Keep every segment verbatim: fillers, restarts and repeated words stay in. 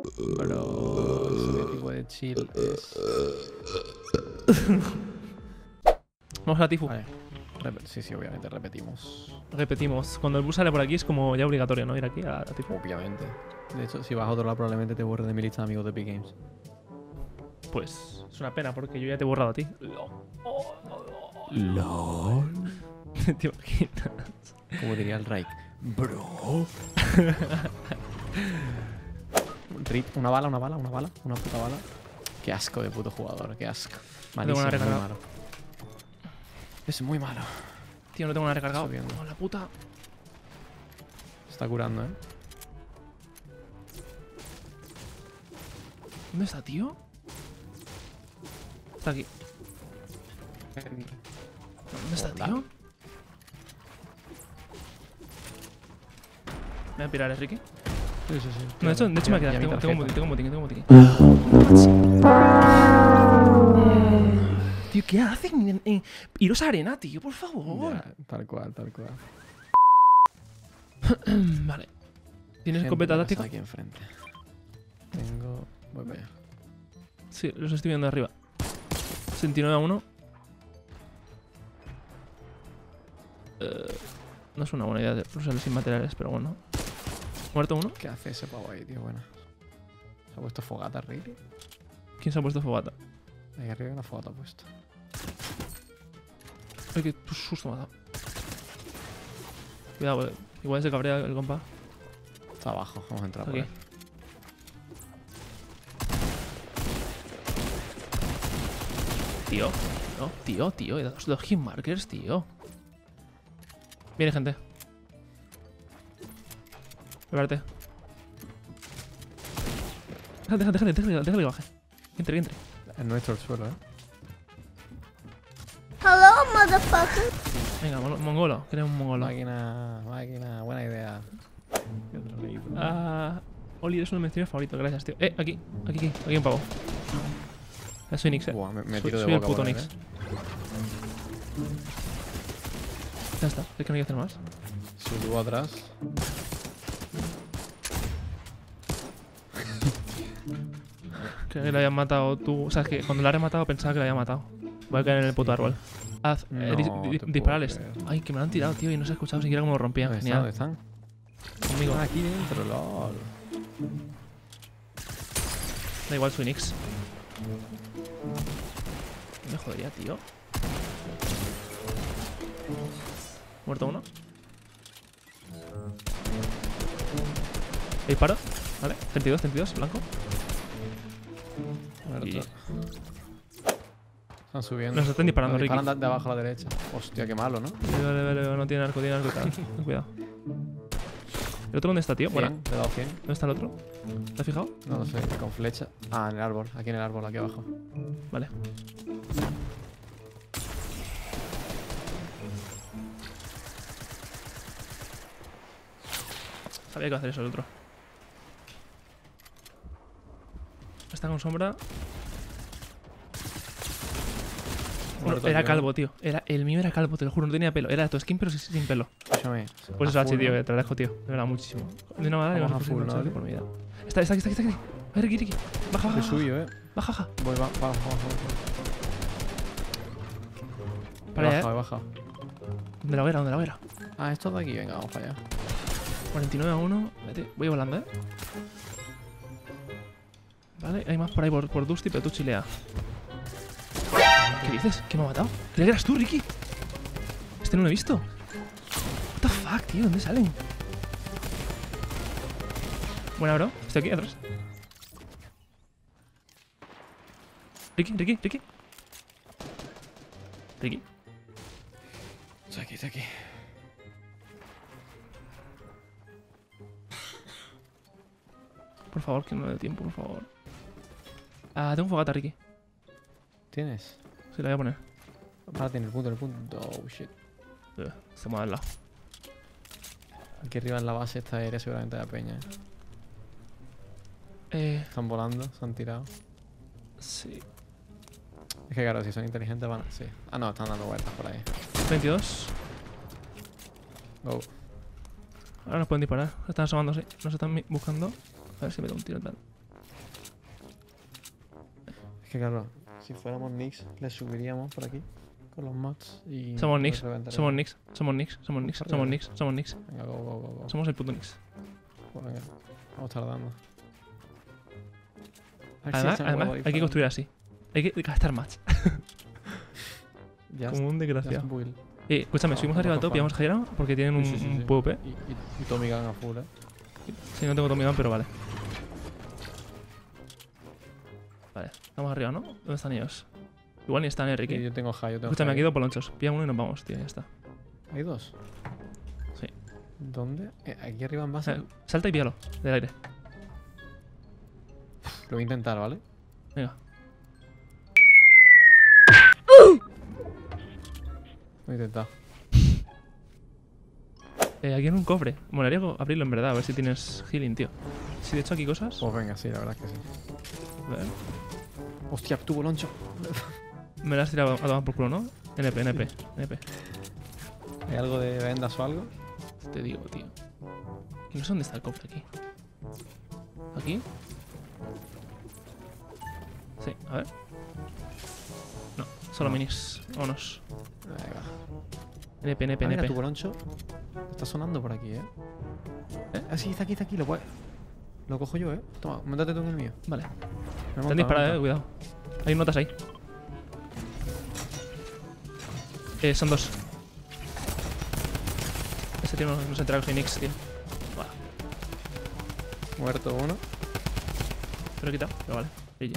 Bro, ¿qué tipo de chill es? Vamos a la Tifu. Vale. Rep sí, sí, obviamente repetimos. Repetimos. Cuando el bus sale por aquí es como ya obligatorio, ¿no? Ir aquí a la Tifu. Obviamente. De hecho, si vas a otro lado probablemente te borre de mi lista de amigos de Epic Games. Pues es una pena porque yo ya te he borrado a ti. LOL. ¿Te imaginas? Como diría el Raik. Bro. Una bala, una bala, una bala, una puta bala. Qué asco de puto jugador, qué asco. Malísimo, muy malo. Es muy malo. Tío, no tengo nada recargado. Subiendo. Oh, la puta. Se está curando, ¿eh? ¿Dónde está, tío? Está aquí. ¿Dónde está, tío? Me voy a pirar, ¿eh, Ricky? Sí, sí, sí. No, de hecho, de hecho me ha quedado. Ya, Tengo, mi tengo un tarjeta. botín, tengo un botín, tengo un botín. Tío, ¿qué hacen? En, en... Iros a arena, tío, por favor. Ya, tal cual, tal cual. Vale. ¿Tienes Gente, escopeta me táctica? pasa aquí enfrente. Tengo... Voy para allá. Sí, los estoy viendo de arriba. sesenta y nueve a uno. Eh, no es una buena idea de usarlo sin materiales, pero bueno. Muerto uno. ¿Qué hace ese pavo ahí, tío? Bueno. ¿Se ha puesto fogata, really? ¿Quién se ha puesto fogata? Ahí arriba hay una fogata puesta. Ay, qué susto me ha dado. Cuidado, porque igual se cabrea el compa. Está abajo, vamos a entrar Aquí. por ahí. Tío, no, tío, tío, he dado los hit markers, tío. Viene gente. Prepárate. Déjale, déjale, déjale, déjale, déjale que baje. Que entre, que entre. Es nuestro el suelo, ¿eh? Hello, motherfucker. Venga, mon- mongolo, queremos un mongolo. Máquina, máquina, buena idea. ¿Qué otro leído? Ah, Oli, eres uno de mis streamers favoritos, gracias, tío. Eh, aquí, aquí, aquí, aquí un pavo. Ya soy Nix, eh. Buah, me, me Soy- tiro de soy el boca puto por él, Nix. ¿eh? Ya está, es que no hay que hacer más. Subo atrás. Creo que lo habían matado tú. O sea, es que cuando lo habías matado pensaba que lo había matado. Voy a caer en el puto árbol. Haz, eh, dis- No di- te puedo disparales. creer. Ay, que me lo han tirado, tío, y no se ha escuchado siquiera cómo lo rompían. ¿Dónde están? Genial. ¿Dónde están? Conmigo. Ah, aquí dentro, lol. Da igual, soy Nix. Me jodería, tío. Muerto uno. Disparo. Vale. treinta y dos, treinta y dos, blanco. Muerto. Y- Están subiendo. Nos están disparando, Nos Ricky. disparan de, de abajo a la derecha. Hostia, qué malo, ¿no? Vale, vale, vale, no tiene arco, tiene arco. Ten cuidado. ¿El otro dónde está, tío? Bueno, cien, le he dado cien. ¿dónde está el otro? ¿Te has fijado? No lo sé, con flecha. Ah, en el árbol, aquí en el árbol, aquí abajo. Vale. Sabía que iba a hacer eso el otro. Está con sombra. Bueno, Muerto era aquí, calvo, tío. Era, el mío era calvo, te lo juro, no tenía pelo. Era tu skin, pero sin, sin pelo. Escúchame. Pues a eso, H, full, tío, ¿no? que te lo dejo, tío. De verdad, muchísimo. De una manera, Vamos y a full, ¿no? por mi vida. Está, está aquí, está aquí, está aquí. A ver, Ricky, Ricky. Baja, baja. Es suyo, eh. Baja, baja. Voy, va, va, va, va, Para He allá, bajado, eh. he bajado. ¿Dónde la hoguera? ¿Dónde la hoguera? Ah, esto de aquí, venga, vamos para allá. cuarenta y nueve a uno. Vete, voy volando, eh. Vale, hay más por ahí por, por Dusty, pero tú chilea. ¿Qué dices? ¿Que me ha matado? ¿Creía que eras tú, Ricky? Este no lo he visto. What the fuck, tío, ¿dónde salen? Buena, bro. Estoy aquí atrás. Ricky, Ricky, Ricky. Ricky. Está aquí, está aquí. Por favor, que no me dé tiempo, por favor. Ah, tengo fogata, Ricky. ¿Tienes? Sí, la voy a poner. Párate en el punto, en el punto. Oh, shit. Eh, Se mueve al lado. Aquí arriba en la base esta aérea seguramente hay peña. ¿eh? Eh, Están volando, se han tirado. sí. Es que claro, si son inteligentes van a... Sí. Ah, no, están dando vueltas por ahí. veintidós. Go. Ahora nos pueden disparar. Están asomándose. Nos están mi- buscando. A ver si me da un tiro tal. Es que claro, si fuéramos Nix, le subiríamos por aquí con los mods y... Somos Nix, somos Nix, somos Nix, somos Nix, somos Nix, somos Nix. Venga, go, go, go, go. Somos el puto Nix. Pues venga, vamos tardando. A ver si Además, echan además huevo ahí hay que para- construir así. Hay que gastar más. Ya Como un desgraciado. build. Eh, escúchame, subimos arriba del top y vamos a Jaira porque tienen un, Sí, sí, sí, un sí. PvP. Y, y, y Tommy Gun a full, eh. Sí, no tengo Tommy Gun, pero vale. Vale, estamos arriba, ¿no? ¿Dónde están ellos? Igual ni están, eh, Ricky. Sí, yo tengo high, yo tengo Escúchame, high. aquí dos polonchos. Pilla uno y nos vamos, tío, ya está. ¿Hay dos? Sí. ¿Dónde? Eh, aquí arriba en base. Eh, salta y píllalo, del aire. Lo voy a intentar, ¿vale? Venga. Lo he intentado. Eh, aquí en un cofre. Molaría abrirlo en verdad, a ver si tienes healing, tío. Si de hecho aquí cosas. Pues venga, sí, la verdad es que sí. A ver. Hostia, tu boloncho. Me la has tirado a tomar por culo, ¿no? N P, N P, N P. ¿Hay algo de vendas o algo? Te digo, tío. Y no sé dónde está el cofre aquí. ¿Aquí? Sí, a ver. No, solo No. minis. Vámonos. Venga. N P, N P, Ah, mira, N tu P. boloncho está sonando por aquí, ¿eh? ¿Eh? Ah, sí, está aquí, está aquí. Lo, puedo- lo cojo yo, ¿eh? Toma, métate tú en el mío. Vale. Me he Te han montado, disparado, me he eh, cuidado. Hay notas ahí. Eh, son dos. Ese tío no, no se entera que soy Nix, tío. Buah, montado. Muerto uno. te lo he quitado, pero vale. G G.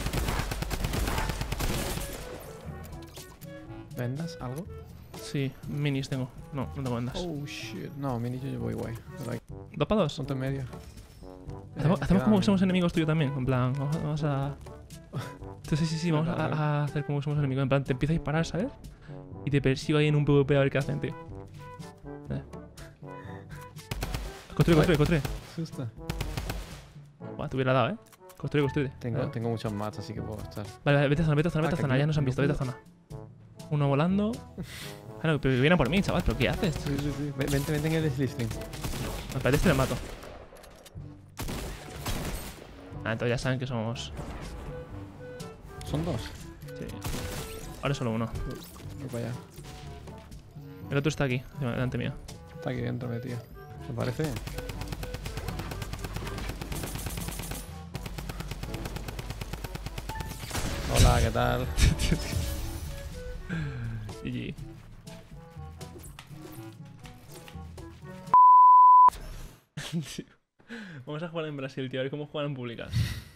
¿Vendas? ¿Algo? Sí, minis tengo. No, no tengo vendas. Oh, shit. No, mini yo voy guay. Like, ¿Dos para dos? ponte en medio. Hacemos, Eh, hacemos como quedan- que somos enemigos tuyos también. En plan, vamos, vamos a. Sí, sí, sí, sí, vamos a, a hacer como que somos enemigos. En plan, te empiezo a disparar, ¿sabes? Y te persigo ahí en un PvP a ver qué hacen, tío. Eh. Construye, construye, construye. Asusta. Buah, te hubiera dado, ¿eh? Construye, construye. Tengo, Eh. tengo muchos mats, así que puedo estar. Vale, vale, vete a zona, vete a zona, Ah, vete a que zona. aquí Ya nos han no visto, vete a puedo. zona. Uno volando. Claro, pero viene por mí, chaval. ¿Pero qué haces? Sí, sí, sí. Ven- Vente, vente en el Slipstream. Me parece este le mato. Ah, entonces ya saben que somos. Son dos. Sí. Ahora es solo uno. Voy para allá. El otro está aquí, encima, delante mío. Está aquí dentro metido. ¿Te parece? Hola, ¿qué tal? G G. Tío. Vamos a jugar en Brasil, tío. A ver cómo juegan en públicas.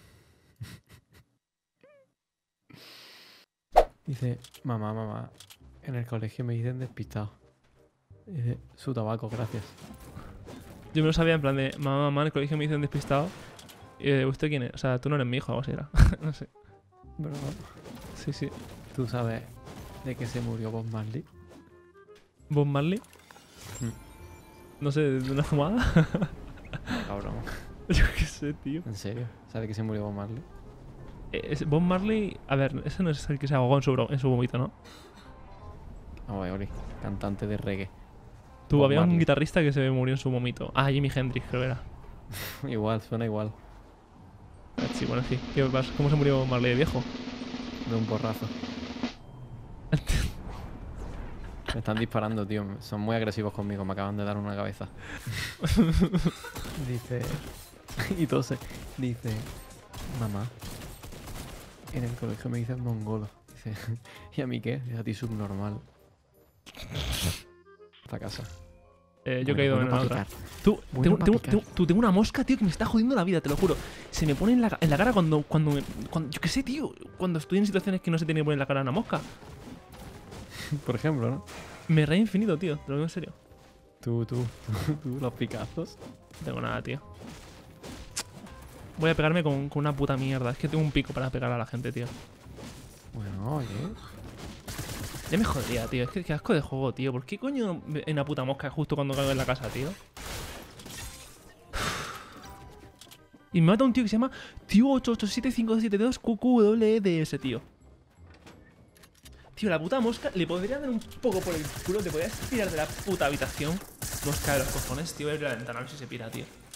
Dice, mamá, mamá, en el colegio me dicen despistado. Dice, su tabaco, gracias. Yo me lo sabía en plan de mamá, mamá, en el colegio me dicen despistado. Y de, ¿usted quién es? O sea, tú no eres mi hijo, algo así era. No sé. Pero Sí, sí. tú sabes de que se murió Bob Marley. Bob Marley. Mm. No sé, de una fumada. No, cabrón. Yo qué sé, tío. ¿En serio? ¿Sabes de que se murió Bob Marley? Eh, es- Bob Marley. A ver, ese no es el que se ahogó en su, bro- en su vómito, ¿no? Ah, oh, Oli, cantante de reggae. Tú, Bob había un Marley. guitarrista que se murió en su vómito. Ah, Jimi Hendrix, creo que era. Igual, suena igual. Ah, sí, bueno, sí. ¿Qué pasa? ¿Cómo se murió Bob Marley de viejo? De un porrazo. Me están disparando, tío. Son muy agresivos conmigo. Me acaban de dar una cabeza. Dice... y tose. Dice... Mamá. En el colegio me dicen mongolo. Dice... ¿Y a mí qué? Dice, a ti subnormal. Esta casa. Eh, yo he Bueno, caído bueno en la pa' otra. picar. Tú, Bueno tengo, pa' tengo- picar. tengo- tú, tengo una mosca, tío, que me está jodiendo la vida, te lo juro. Se me pone en la, en la cara cuando, cuando, me- cuando. Yo qué sé, tío. Cuando estoy en situaciones que no se tiene que poner en la cara a una mosca. Por ejemplo, ¿no? Me reí infinito, tío. Te lo digo en serio. Tú, tú, tú, tú, los picazos. No tengo nada, tío. Voy a pegarme con, con una puta mierda. Es que tengo un pico para pegar a la gente, tío. Bueno, oye. Ya me jodería, tío. Es que qué asco de juego, tío. ¿Por qué coño me- en una puta mosca justo cuando caigo en la casa, tío? Y me mata un tío que se llama Tío ocho ocho siete cinco siete dos Q Q W D S, tío. Tío, la puta mosca le podría dar un poco por el culo. Te podrías tirar de la puta habitación. Mosca de los cojones, tío. Voy a abrir la ventana a ver si se pira, tío.